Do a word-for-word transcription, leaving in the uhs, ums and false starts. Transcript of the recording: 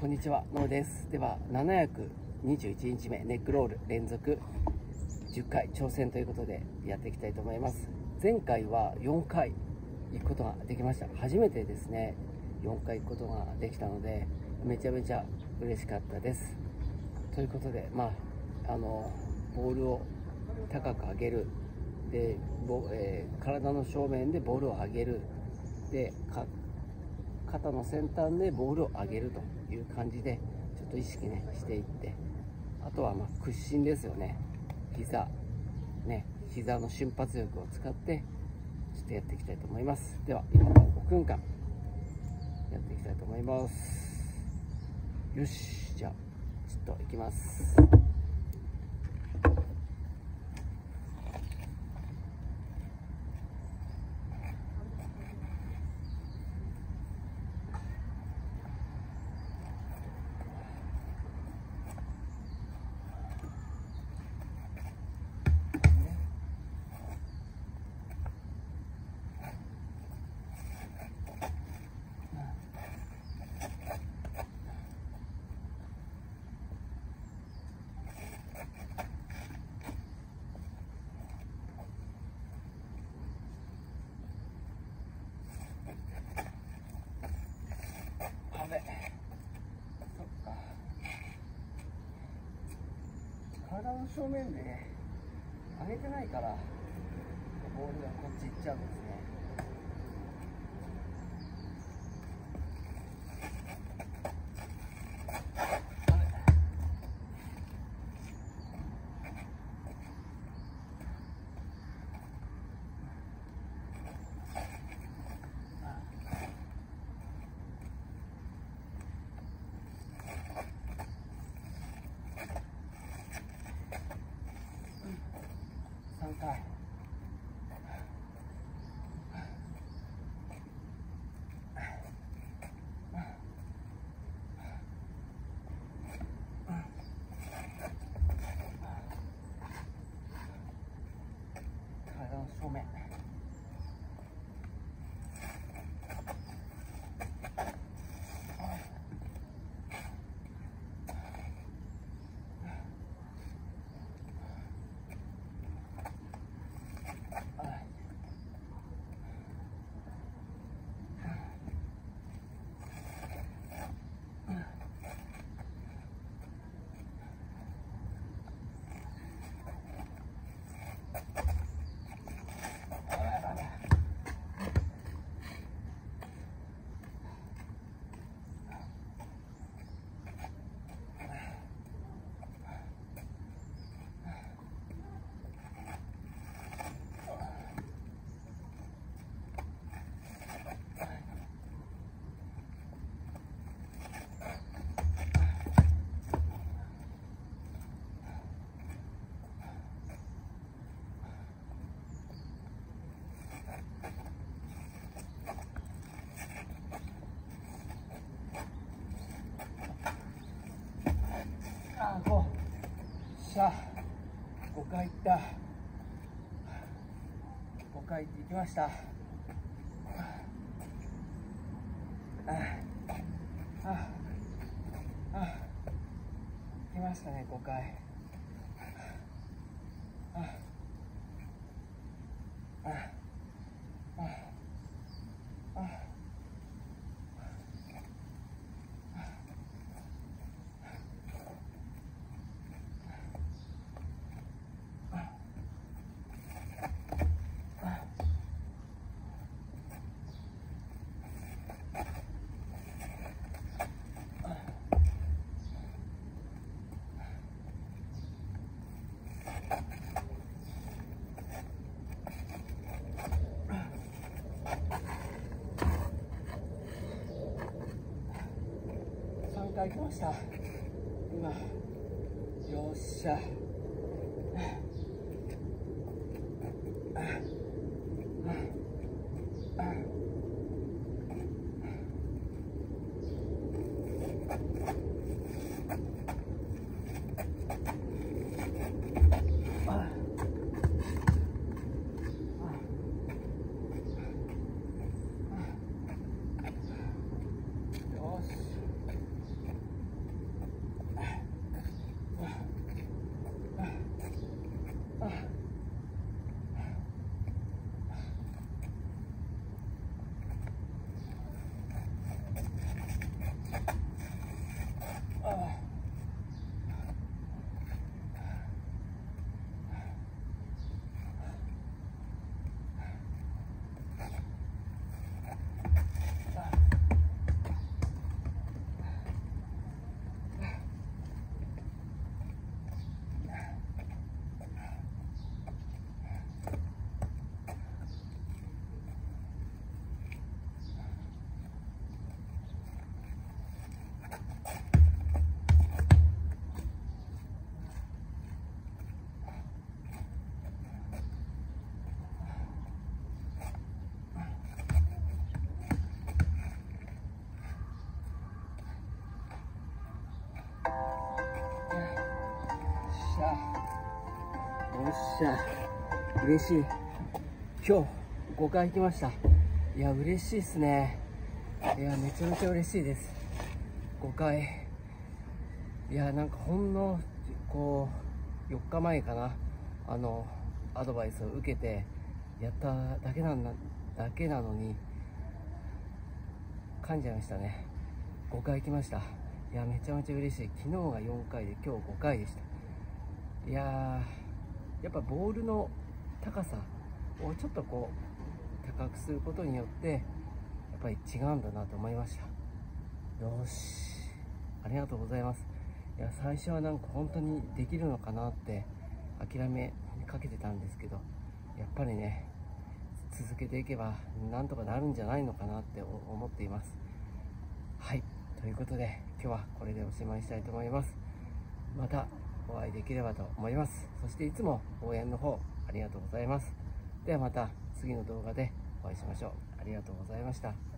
こんにちは、のうです。ではななひゃくにじゅういちにちめネックロール連続じゅっかい挑戦ということでやっていきたいと思います。前回はよんかい行くことができました。初めてですね、よんかい行くことができたのでめちゃめちゃ嬉しかったです。ということで、まああのボールを高く上げるで、えー、体の正面でボールを上げるで、か肩の先端でボールを上げるという感じでちょっと意識ねしていって、あとはまあ屈伸ですよね。膝ね膝の瞬発力を使ってちょっとやっていきたいと思います。では今からごふんかんやっていきたいと思います。よし、じゃあちょっといきます。体の正面でね上げてないからボールがこっち行っちゃうんですね。さんかい。体の正面。ああ、ごしゃごかい行った。ごかい行ってきました。あああああ来ましたね、ごかい。ああああああさんかい来ました。今よっしゃ。よし。 っしゃ、嬉しい。今日ごかい行きました。いや嬉しいですね。いやめちゃめちゃ嬉しいです。ごかい。いやなんかほんのこうよっかまえかな、あのアドバイスを受けてやっただけなんだだけなのに噛んじゃいましたね。ごかい行きました。いやめちゃめちゃ嬉しい。昨日がよんかいで今日ごかいでした。いやーやっぱボールの高さをちょっとこう高くすることによってやっぱり違うんだなと思いました。よし、ありがとうございます。いや最初はなんか本当にできるのかなって諦めかけてたんですけど、やっぱりね続けていけばなんとかなるんじゃないのかなって思っています。はい、ということで今日はこれでおしまいしたいと思います。またお会いできればと思います。そしていつも応援の方ありがとうございます。ではまた次の動画でお会いしましょう。ありがとうございました。